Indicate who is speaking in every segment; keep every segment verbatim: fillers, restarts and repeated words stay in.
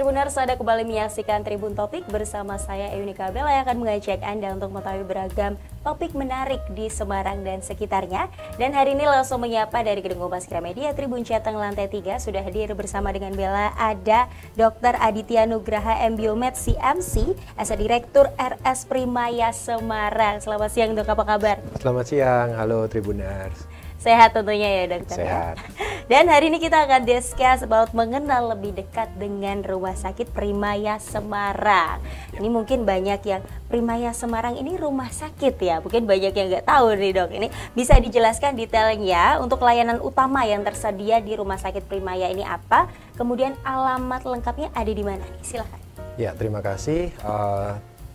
Speaker 1: Tribuners, Anda kembali menyaksikan Tribun Topik bersama saya Ewnika Bella yang akan mengajak Anda untuk mengetahui beragam topik menarik di Semarang dan sekitarnya. Dan hari ini langsung menyapa dari Gedung Kompas Gramedia Tribun Jateng lantai tiga sudah hadir bersama dengan Bella ada Doktor Aditya Nugraha M Biomed C M C, as a Direktur R S Primaya Semarang. Selamat siang Dok, apa kabar?
Speaker 2: Selamat siang, halo Tribuners.
Speaker 1: Sehat tentunya ya dokter.
Speaker 2: Sehat.
Speaker 1: Dan hari ini kita akan discuss about mengenal lebih dekat dengan Rumah Sakit Primaya Semarang. Ini mungkin banyak yang Primaya Semarang ini rumah sakit ya, mungkin banyak yang nggak tahu nih dok. Ini bisa dijelaskan detailnya untuk layanan utama yang tersedia di Rumah Sakit Primaya ini apa? Kemudian alamat lengkapnya ada di mana? Silahkan.
Speaker 2: Ya, terima kasih. Uh,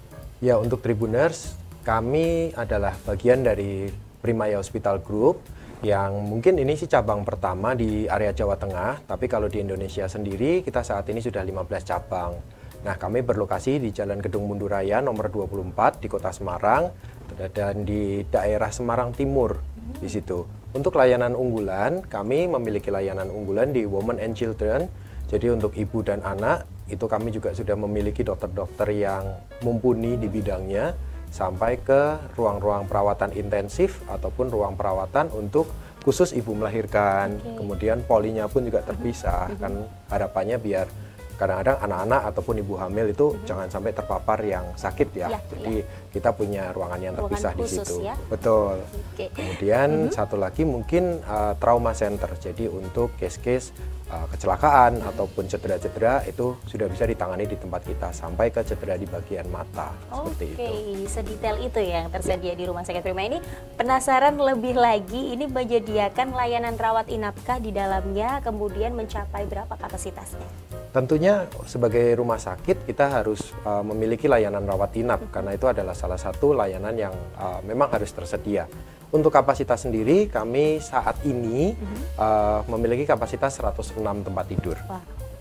Speaker 2: ya untuk Tribuners, kami adalah bagian dari Primaya Hospital Group, yang mungkin ini sih cabang pertama di area Jawa Tengah, tapi kalau di Indonesia sendiri kita saat ini sudah lima belas cabang. Nah, kami berlokasi di Jalan Gedung Munduraya nomor dua puluh empat di Kota Semarang dan di daerah Semarang Timur di situ. Untuk layanan unggulan, kami memiliki layanan unggulan di Women and Children. Jadi untuk ibu dan anak itu kami juga sudah memiliki dokter-dokter yang mumpuni di bidangnya, sampai ke ruang-ruang perawatan intensif ataupun ruang perawatan untuk khusus ibu melahirkan. Okay. Kemudian polinya pun juga terpisah. Mm-hmm. Kan harapannya biar kadang-kadang anak-anak ataupun ibu hamil itu mm-hmm. jangan sampai terpapar yang sakit ya. ya Jadi ya. kita punya ruangan yang terpisah ruangan di situ. Ya? Betul. Okay. Kemudian mm-hmm. satu lagi mungkin uh, trauma center. Jadi untuk case-case uh, kecelakaan mm-hmm. ataupun cedera-cedera itu sudah bisa ditangani di tempat kita sampai ke cedera di bagian mata.
Speaker 1: Oke,
Speaker 2: seperti itu.
Speaker 1: Sedetail itu yang tersedia ya. di Rumah Sakit Primaya ini. Penasaran lebih lagi, ini menyediakan layanan rawat inapkah di dalamnya, kemudian mencapai berapa kapasitasnya?
Speaker 2: Tentunya sebagai rumah sakit kita harus uh, memiliki layanan rawat inap mm-hmm. karena itu adalah salah satu layanan yang uh, memang harus tersedia. Untuk kapasitas sendiri kami saat ini mm-hmm. uh, memiliki kapasitas seratus enam tempat tidur.
Speaker 1: Wow.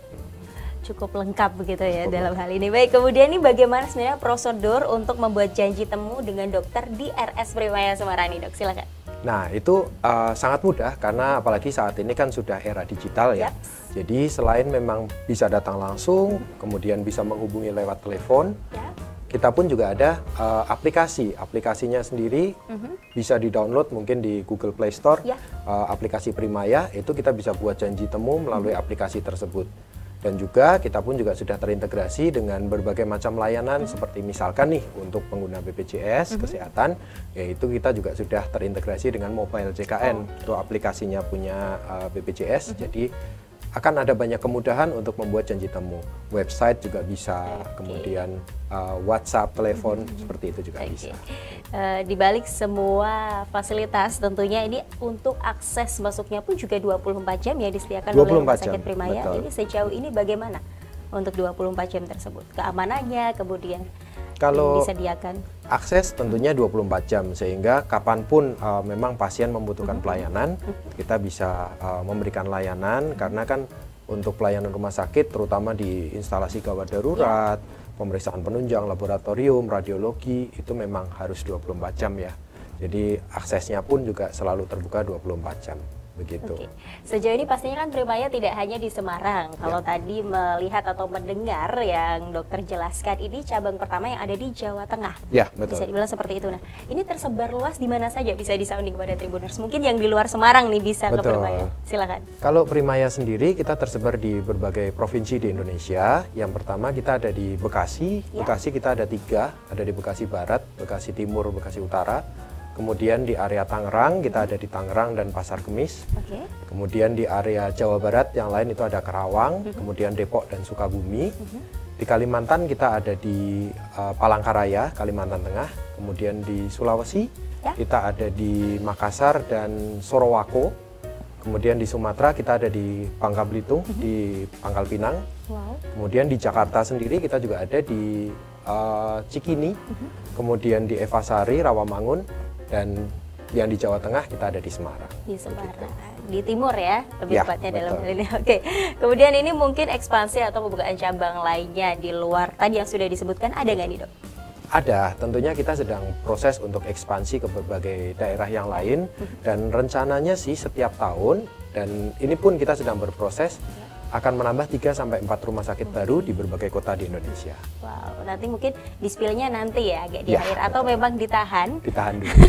Speaker 1: Cukup lengkap begitu ya Cukup dalam lengkap. hal ini. Baik, kemudian ini bagaimana sebenarnya prosedur untuk membuat janji temu dengan dokter di R S Primaya Semarang ini, Dok? Silakan.
Speaker 2: Nah, itu uh, sangat mudah karena apalagi saat ini kan sudah era digital ya. Yep. Jadi selain memang bisa datang langsung, kemudian bisa menghubungi lewat telepon, yep. kita pun juga ada uh, aplikasi. Aplikasinya sendiri mm-hmm. bisa di-download mungkin di Google Play Store. Yep. Uh, aplikasi Primaya, itu kita bisa buat janji temu melalui mm-hmm. aplikasi tersebut. Dan juga kita pun juga sudah terintegrasi dengan berbagai macam layanan mm-hmm. seperti misalkan nih untuk pengguna B P J S mm-hmm. kesehatan, yaitu kita juga sudah terintegrasi dengan Mobile J K N. Oh. Itu aplikasinya punya uh, B P J S. Mm-hmm. Jadi akan ada banyak kemudahan untuk membuat janji temu. Website juga bisa, okay. kemudian uh, WhatsApp, telepon, mm-hmm. seperti itu juga okay. bisa.
Speaker 1: Uh, di balik semua fasilitas tentunya ini untuk akses masuknya pun juga dua puluh empat jam ya disediakan oleh Rumah Sakit Primaya. Betul. Ini sejauh ini bagaimana untuk dua puluh empat jam tersebut? Keamanannya kemudian
Speaker 2: kalau
Speaker 1: disediakan?
Speaker 2: Akses tentunya dua puluh empat jam sehingga kapanpun uh, memang pasien membutuhkan mm-hmm. pelayanan, mm-hmm. kita bisa uh, memberikan layanan mm-hmm. karena kan untuk pelayanan rumah sakit terutama di instalasi gawat darurat, yeah. pemeriksaan penunjang, laboratorium, radiologi itu memang harus dua puluh empat jam ya. Jadi aksesnya pun juga selalu terbuka dua puluh empat jam. Begitu. Oke. Sejauh ini pastinya kan Primaya tidak hanya di Semarang. Kalau ya. tadi melihat atau mendengar yang dokter jelaskan, ini cabang pertama yang ada di Jawa Tengah. Ya, betul. Bisa dibilang seperti itu. Nah, ini tersebar luas di mana saja bisa disounding kepada Tribuners. Mungkin yang di luar Semarang nih bisa betul. ke Primaya. Silakan. Kalau Primaya sendiri kita tersebar di berbagai provinsi di Indonesia. Yang pertama kita ada di Bekasi. Ya. Bekasi kita ada tiga, ada di Bekasi Barat, Bekasi Timur, Bekasi Utara. Kemudian di area Tangerang, kita ada di Tangerang dan Pasar Kemis. Okay. Kemudian di area Jawa Barat, yang lain itu ada Karawang, uh-huh. kemudian Depok dan Sukabumi. Uh-huh. Di Kalimantan kita ada di uh, Palangkaraya, Kalimantan Tengah. Kemudian di Sulawesi, ya. kita ada di Makassar dan Sorowako. Kemudian di Sumatera kita ada di Bangka Belitung, uh-huh. di Pangkal Pinang. Wow. Kemudian di Jakarta sendiri kita juga ada di uh, Cikini. Uh-huh. Kemudian di Evasari, Rawamangun. Dan yang di Jawa Tengah kita ada di Semarang.
Speaker 1: Di Semarang, begitu. Di timur ya, lebih ya, tepatnya dalam hal ini. Oke, kemudian ini mungkin ekspansi atau pembukaan cabang lainnya di luar tadi yang sudah disebutkan, ada nggak nih dok?
Speaker 2: Ada, tentunya kita sedang proses untuk ekspansi ke berbagai daerah yang lain. Dan rencananya sih setiap tahun, dan ini pun kita sedang berproses, akan menambah tiga sampai empat rumah sakit baru di berbagai kota di Indonesia.
Speaker 1: Wow, nanti mungkin di-spill-nya nanti ya, agak di
Speaker 2: Ya,
Speaker 1: akhir atau
Speaker 2: betul.
Speaker 1: memang ditahan?
Speaker 2: Ditahan dulu.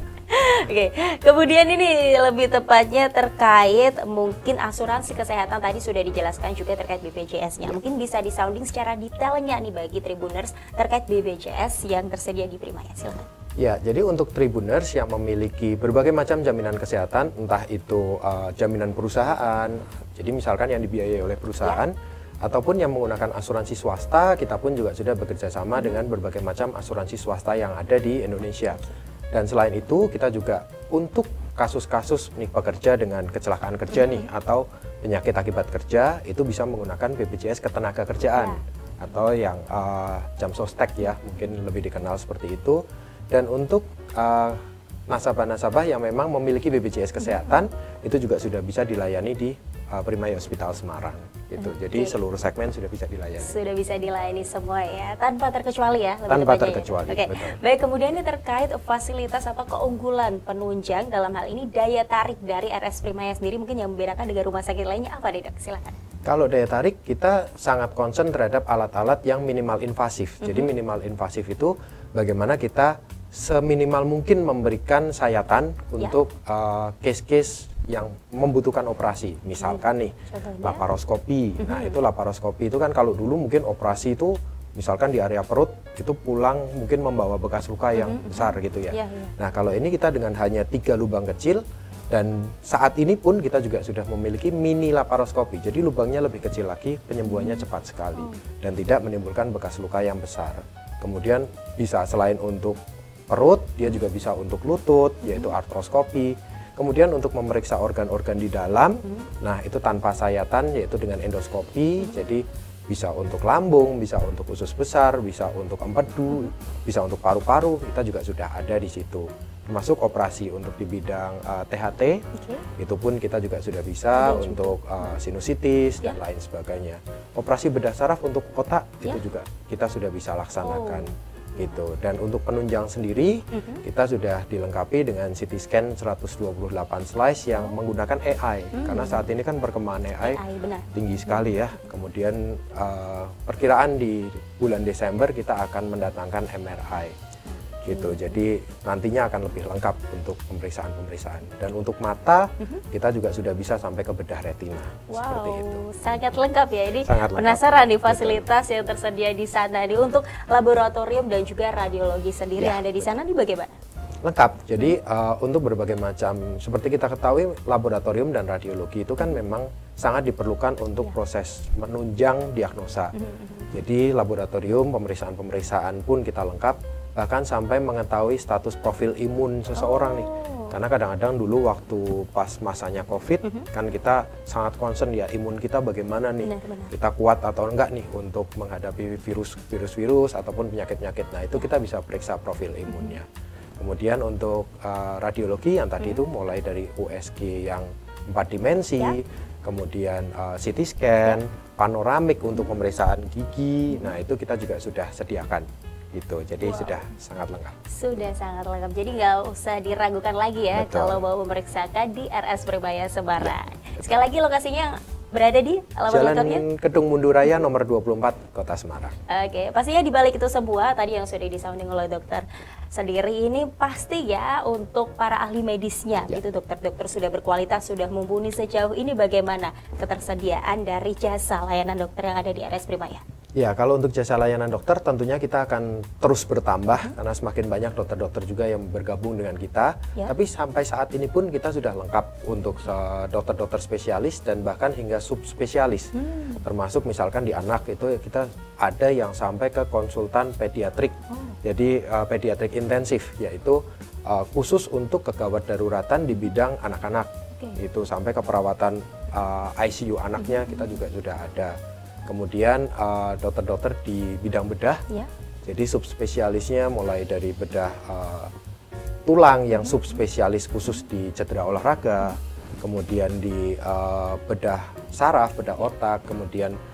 Speaker 1: Oke, kemudian ini lebih tepatnya terkait mungkin asuransi kesehatan tadi sudah dijelaskan juga terkait B P J S-nya.
Speaker 2: Ya.
Speaker 1: Mungkin bisa disounding secara detailnya nih bagi Tribuners terkait B P J S yang tersedia di Primaya. Silakan.
Speaker 2: Ya, jadi untuk Tribuners yang memiliki berbagai macam jaminan kesehatan, entah itu uh, jaminan perusahaan, jadi misalkan yang dibiayai oleh perusahaan, ya, ataupun yang menggunakan asuransi swasta, kita pun juga sudah bekerja sama hmm. dengan berbagai macam asuransi swasta yang ada di Indonesia. Dan selain itu, kita juga untuk kasus-kasus nih pekerja dengan kecelakaan kerja nih atau penyakit akibat kerja, itu bisa menggunakan B P J S Ketenagakerjaan ya, atau yang uh, jam sostek ya, mungkin lebih dikenal seperti itu. Dan untuk uh, nasabah-nasabah yang memang memiliki B P J S Kesehatan, itu juga sudah bisa dilayani di uh, Primaya Hospital Semarang. Gitu.
Speaker 1: Okay.
Speaker 2: Jadi seluruh segmen sudah bisa dilayani.
Speaker 1: Sudah bisa dilayani semua ya, tanpa terkecuali ya.
Speaker 2: Tanpa terkecuali,
Speaker 1: ya. Oke.
Speaker 2: Betul.
Speaker 1: Baik, kemudian ini terkait fasilitas atau keunggulan penunjang dalam hal ini daya tarik dari R S Primaya sendiri mungkin yang membedakan dengan rumah sakit lainnya apa nih dok? Silakan.
Speaker 2: Kalau daya tarik kita sangat concern terhadap alat-alat yang minimal invasif. Mm-hmm. Jadi minimal invasif itu bagaimana kita seminimal mungkin memberikan sayatan ya, untuk uh, case-case yang membutuhkan operasi. Misalkan nih, Contohnya? laparoskopi. Mm-hmm. Nah, itu laparoskopi itu kan kalau dulu mungkin operasi itu misalkan di area perut itu pulang mungkin membawa bekas luka yang mm-hmm. besar gitu ya. Yeah, yeah. Nah, kalau ini kita dengan hanya tiga lubang kecil, dan saat ini pun kita juga sudah memiliki mini laparoskopi. Jadi lubangnya lebih kecil lagi, penyembuhannya mm-hmm. cepat sekali oh. dan tidak menimbulkan bekas luka yang besar. Kemudian bisa selain untuk perut, dia juga bisa untuk lutut, yaitu artroskopi. Kemudian untuk memeriksa organ-organ di dalam, hmm. nah itu tanpa sayatan, yaitu dengan endoskopi. Hmm. Jadi bisa untuk lambung, bisa untuk usus besar, bisa untuk empedu, hmm. bisa untuk paru-paru. Kita juga sudah ada di situ. Termasuk operasi untuk di bidang uh, T H T, okay. itu pun kita juga sudah bisa ada untuk uh, sinusitis ya, dan lain sebagainya. Operasi bedah saraf untuk otak ya, itu juga kita sudah bisa laksanakan. Oh. Gitu. Dan untuk penunjang sendiri mm-hmm. kita sudah dilengkapi dengan C T scan seratus dua puluh delapan slice yang oh. menggunakan A I mm-hmm. karena saat ini kan perkembangan A I, A I benar. tinggi sekali ya. Kemudian uh, perkiraan di bulan Desember kita akan mendatangkan M R I gitu. Hmm. Jadi nantinya akan lebih lengkap untuk pemeriksaan-pemeriksaan. Dan untuk mata mm-hmm. kita juga sudah bisa sampai ke bedah retina.
Speaker 1: Wow,
Speaker 2: seperti itu.
Speaker 1: Sangat lengkap ya. Ini
Speaker 2: sangat
Speaker 1: penasaran
Speaker 2: lengkap.
Speaker 1: nih fasilitas betul. yang tersedia di sana nih untuk laboratorium dan juga radiologi sendiri ya, yang ada di sana nih bagaimana?
Speaker 2: Lengkap. Jadi uh, untuk berbagai macam, seperti kita ketahui laboratorium dan radiologi itu kan memang sangat diperlukan untuk ya. proses menunjang diagnosa. Mm-hmm. Jadi laboratorium, pemeriksaan-pemeriksaan pun kita lengkap. Bahkan sampai mengetahui status profil imun seseorang oh. nih. Karena kadang-kadang dulu waktu pas masanya COVID, mm-hmm. kan kita sangat concern ya imun kita bagaimana nih. Benar, benar. Kita kuat atau enggak nih untuk menghadapi virus, virus-virus ataupun penyakit-penyakit. Nah itu kita bisa periksa profil imunnya. Mm-hmm. Kemudian untuk uh, radiologi yang tadi mm-hmm. itu mulai dari U S G yang empat dimensi, ya. kemudian uh, C T scan, ya. panoramik untuk pemeriksaan gigi. Nah itu kita juga sudah sediakan. Gitu, jadi wow. sudah sangat lengkap. Sudah sangat lengkap,
Speaker 1: jadi nggak usah diragukan lagi ya. Betul. Kalau mau memeriksakan di R S Primaya Semarang. Ya, sekali lagi lokasinya berada di
Speaker 2: Jalan Kedung Munduraya nomor dua puluh empat, Kota Semarang.
Speaker 1: Oke, pastinya di balik itu semua tadi yang sudah disounding oleh dokter sendiri ini pasti ya untuk para ahli medisnya, ya. gitu dokter-dokter sudah berkualitas, sudah mumpuni sejauh ini. Bagaimana ketersediaan dari jasa layanan dokter yang ada di R S Primaya?
Speaker 2: Ya, kalau untuk jasa layanan dokter tentunya kita akan terus bertambah hmm. karena semakin banyak dokter-dokter juga yang bergabung dengan kita. Ya. Tapi sampai saat ini pun kita sudah lengkap untuk dokter-dokter spesialis dan bahkan hingga subspesialis. Hmm. Termasuk misalkan di anak itu kita ada yang sampai ke konsultan pediatrik. Oh. Jadi uh, pediatrik intensif, yaitu uh, khusus untuk kegawat daruratan di bidang anak-anak. Okay. Itu sampai ke perawatan uh, I C U anaknya hmm. kita juga sudah ada. Kemudian dokter-dokter uh, di bidang bedah, ya. jadi subspesialisnya mulai dari bedah uh, tulang yang subspesialis khusus di cedera olahraga, kemudian di uh, bedah saraf, bedah otak, kemudian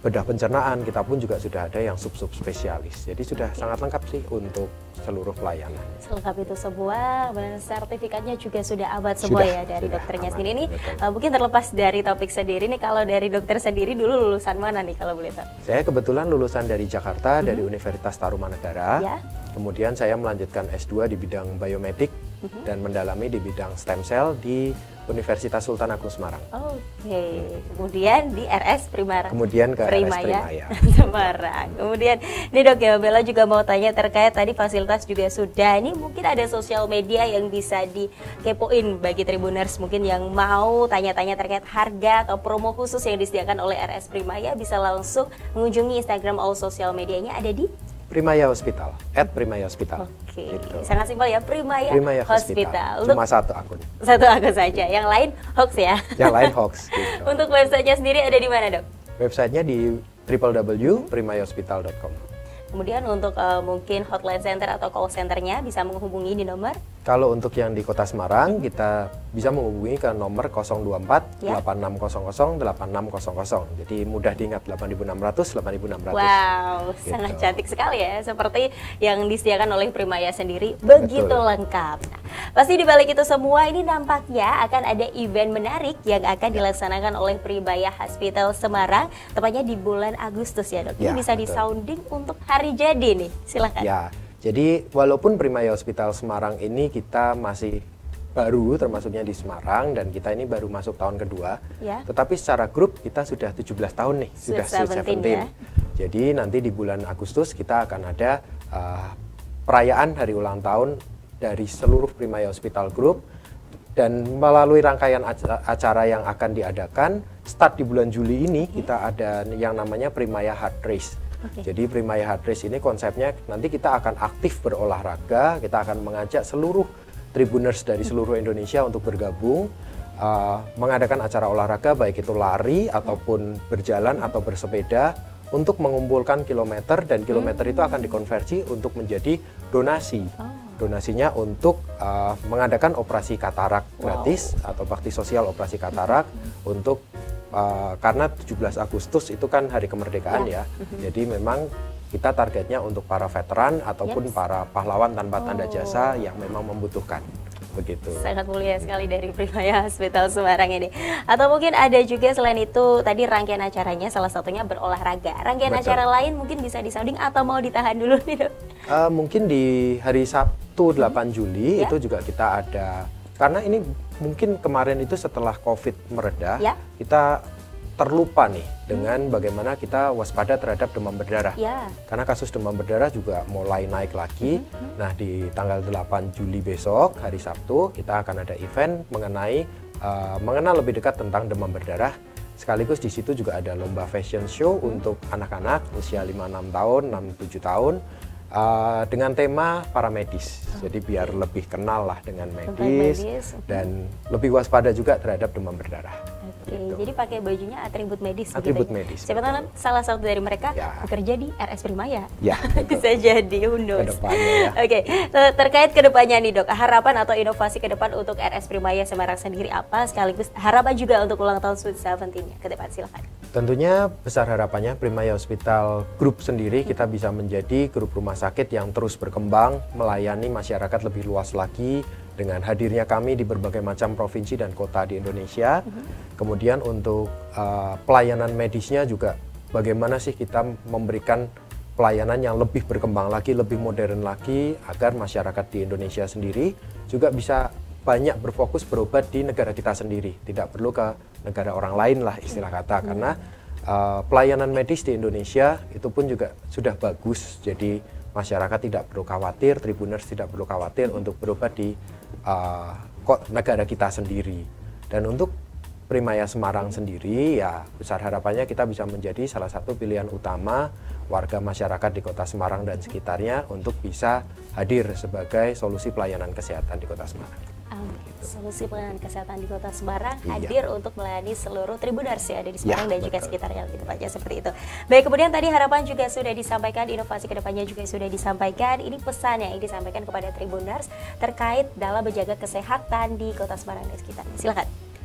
Speaker 2: bedah pencernaan, kita pun juga sudah ada yang sub-sub spesialis. Jadi sudah sangat lengkap sih untuk seluruh pelayanan.
Speaker 1: Selengkap itu semua, sertifikatnya juga sudah abad semua
Speaker 2: sudah,
Speaker 1: ya dari
Speaker 2: sudah
Speaker 1: dokternya
Speaker 2: aman,
Speaker 1: sendiri. Ini
Speaker 2: betul.
Speaker 1: uh, mungkin terlepas dari topik sendiri nih, kalau dari dokter sendiri dulu lulusan mana nih kalau boleh tahu?
Speaker 2: Saya kebetulan lulusan dari Jakarta, hmm. dari Universitas Tarumanegara. Ya. Kemudian saya melanjutkan S dua di bidang biomedik hmm. dan mendalami di bidang stem cell di Universitas Sultan Agung Semarang.
Speaker 1: Oke, okay. hmm. kemudian di R S Primara.
Speaker 2: Kemudian ke
Speaker 1: Primaya,
Speaker 2: R S Primaya
Speaker 1: Semarang. Kemudian, nih dok ya, Bella juga mau tanya terkait tadi fasilitas juga sudah. Ini mungkin ada sosial media yang bisa dikepoin bagi Tribuners mungkin yang mau tanya-tanya terkait harga atau promo khusus yang disediakan oleh R S Primaya, bisa langsung mengunjungi Instagram all sosial medianya ada di
Speaker 2: Primaya Hospital, at Primaya Hospital.
Speaker 1: Oke, okay.
Speaker 2: gitu.
Speaker 1: Sangat simpel ya, Primaya,
Speaker 2: Primaya
Speaker 1: Hospital.
Speaker 2: Hospital. Cuma satu akun.
Speaker 1: Satu akun saja, yang lain hoax ya?
Speaker 2: Yang lain hoax. Gitu.
Speaker 1: Untuk websitenya sendiri ada di mana dok?
Speaker 2: Websitenya di w w w titik primaya hospital dot com.
Speaker 1: Kemudian untuk uh, mungkin hotline center atau call centernya bisa menghubungi di nomor?
Speaker 2: Kalau untuk yang di Kota Semarang, kita bisa menghubungi ke nomor nol dua empat delapan enam nol nol delapan enam nol nol. Jadi mudah diingat, delapan enam nol nol delapan enam ratus.
Speaker 1: Wow, gitu. Sangat cantik sekali ya. Seperti yang disediakan oleh Primaya sendiri, begitu Betul. lengkap. Nah, pasti di balik itu semua ini nampaknya akan ada event menarik yang akan ya. dilaksanakan oleh Primaya Hospital Semarang, tepatnya di bulan Agustus ya dok. Ini ya, bisa disounding untuk hari jadi nih, silakan.
Speaker 2: Ya. Jadi walaupun Primaya Hospital Semarang ini kita masih baru, termasuknya di Semarang, dan kita ini baru masuk tahun kedua, ya. tetapi secara grup kita sudah tujuh belas tahun nih, sudah Sweet Seventeen. Ya. Jadi nanti di bulan Agustus kita akan ada uh, perayaan hari ulang tahun dari seluruh Primaya Hospital Group, dan melalui rangkaian acara yang akan diadakan, start di bulan Juli ini okay. kita ada yang namanya Primaya Heart Race. Okay. Jadi Primaya Heart Race ini konsepnya nanti kita akan aktif berolahraga, kita akan mengajak seluruh Tribuners dari seluruh Indonesia untuk bergabung, uh, mengadakan acara olahraga baik itu lari ataupun berjalan atau bersepeda untuk mengumpulkan kilometer, dan kilometer itu akan dikonversi untuk menjadi donasi. Donasinya untuk uh, mengadakan operasi katarak gratis wow. atau bakti sosial operasi katarak untuk Uh, karena tujuh belas Agustus itu kan hari kemerdekaan ya, ya. Jadi memang kita targetnya untuk para veteran ataupun yes. para pahlawan tanpa oh. tanda jasa yang memang membutuhkan. Begitu. Sangat
Speaker 1: mulia sekali dari Primaya Hospital Semarang ini. Atau mungkin ada juga selain itu tadi rangkaian acaranya salah satunya berolahraga. Rangkaian Betul. acara lain mungkin bisa disounding atau mau ditahan dulu nih dok?
Speaker 2: Uh, mungkin di hari Sabtu delapan Juli ya. itu juga kita ada. Karena ini mungkin kemarin itu setelah COVID mereda, ya. kita terlupa nih dengan hmm. bagaimana kita waspada terhadap demam berdarah. Ya. Karena kasus demam berdarah juga mulai naik lagi. Hmm. Nah di tanggal delapan Juli besok, hari Sabtu, kita akan ada event mengenai uh, mengenal lebih dekat tentang demam berdarah. Sekaligus di situ juga ada lomba fashion show hmm. untuk anak-anak usia lima enam tahun, enam tujuh tahun. Uh, dengan tema para medis, oh. jadi biar lebih kenal lah dengan medis, medis. dan lebih waspada juga terhadap demam berdarah.
Speaker 1: Oke, gitu. Jadi pakai bajunya atribut medis.
Speaker 2: Atribut
Speaker 1: gitu.
Speaker 2: medis.
Speaker 1: Siapa tahu salah satu dari mereka ya. bekerja di R S Primaya.
Speaker 2: Ya.
Speaker 1: Bisa jadi undur.
Speaker 2: Ya.
Speaker 1: Oke, terkait kedepannya nih dok, harapan atau inovasi ke depan untuk R S Primaya Semarang sendiri apa? Sekaligus harapan juga untuk ulang tahun Sweet Seventeen-nya ke depan, silakan.
Speaker 2: Tentunya besar harapannya Primaya Hospital Group sendiri kita bisa menjadi grup rumah sakit yang terus berkembang, melayani masyarakat lebih luas lagi dengan hadirnya kami di berbagai macam provinsi dan kota di Indonesia. Uh-huh. Kemudian untuk uh, pelayanan medisnya juga bagaimana sih kita memberikan pelayanan yang lebih berkembang lagi, lebih modern lagi agar masyarakat di Indonesia sendiri juga bisa banyak berfokus berobat di negara kita sendiri, tidak perlu ke negara orang lain lah istilah kata, hmm. karena uh, pelayanan medis di Indonesia itu pun juga sudah bagus, jadi masyarakat tidak perlu khawatir, Tribuners tidak perlu khawatir hmm. untuk berobat di uh, negara kita sendiri. Dan untuk Primaya Semarang sendiri ya besar harapannya kita bisa menjadi salah satu pilihan utama warga masyarakat di Kota Semarang dan sekitarnya untuk bisa hadir sebagai solusi pelayanan kesehatan di Kota Semarang.
Speaker 1: Um, solusi pelayanan kesehatan di Kota Semarang iya. hadir untuk melayani seluruh Tribuners yang ada di Semarang ya, dan juga betul. sekitarnya gitu aja seperti itu. Baik, kemudian tadi harapan juga sudah disampaikan, inovasi kedepannya juga sudah disampaikan. Ini pesan yang disampaikan kepada Tribuners terkait dalam menjaga kesehatan di Kota Semarang dan sekitarnya. Silakan.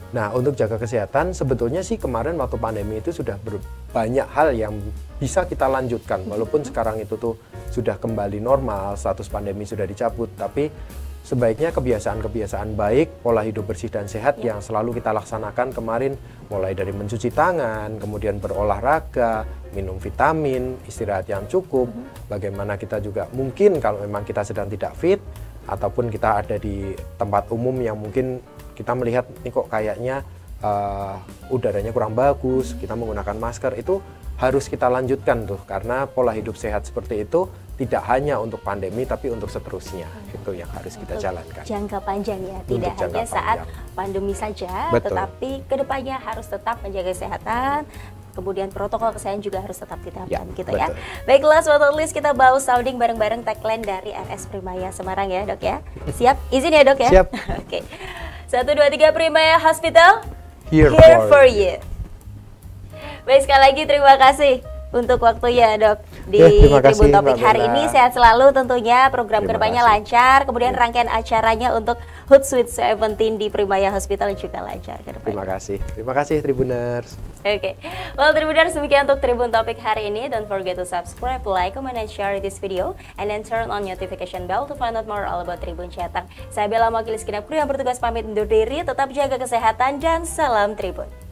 Speaker 2: Nah, untuk jaga kesehatan sebetulnya sih kemarin waktu pandemi itu sudah banyak hal yang bisa kita lanjutkan. Walaupun sekarang itu tuh sudah kembali normal, status pandemi sudah dicabut, tapi sebaiknya kebiasaan-kebiasaan baik, pola hidup bersih dan sehat ya. yang selalu kita laksanakan kemarin, mulai dari mencuci tangan, kemudian berolahraga, minum vitamin, istirahat yang cukup, mm-hmm. bagaimana kita juga mungkin kalau memang kita sedang tidak fit, ataupun kita ada di tempat umum yang mungkin kita melihat ini kok kayaknya uh, udaranya kurang bagus, kita menggunakan masker, itu harus kita lanjutkan tuh, karena pola hidup sehat seperti itu tidak hanya untuk pandemi tapi untuk seterusnya. hmm. Itu yang harus kita untuk jalankan
Speaker 1: jangka panjang ya, tidak
Speaker 2: untuk
Speaker 1: hanya saat pandemi saja. Betul. Tetapi kedepannya harus tetap menjaga kesehatan, kemudian protokol kesehatan juga harus tetap diterapkan ya, gitu betul. ya. Baiklah Sobat List, kita bawa sounding bareng-bareng tagline dari R S Primaya Semarang ya Dok ya. Siap? Izin ya Dok ya?
Speaker 2: Siap.
Speaker 1: Oke. Satu, dua, tiga, Primaya Hospital,
Speaker 2: here,
Speaker 1: here
Speaker 2: for,
Speaker 1: for you. Baik, sekali lagi terima kasih untuk waktunya Dok di
Speaker 2: ya,
Speaker 1: Tribun
Speaker 2: kasih,
Speaker 1: Topik hari ini. Sehat selalu tentunya, program
Speaker 2: terima
Speaker 1: kedepannya
Speaker 2: kasih.
Speaker 1: lancar, kemudian ya. rangkaian acaranya untuk Hootsuite tujuh belas di Primaya Hospital juga lancar ke depannya.
Speaker 2: Terima kasih, terima kasih Tribuners.
Speaker 1: Oke, okay. Well Tribuners, demikian untuk Tribun Topik hari ini. Don't forget to subscribe, like, comment, and share this video, and then turn on notification bell to find out more all about Tribun Cetak. Saya Bella, mewakili segenap kru yang bertugas pamit undur diri. Tetap jaga kesehatan dan salam Tribun.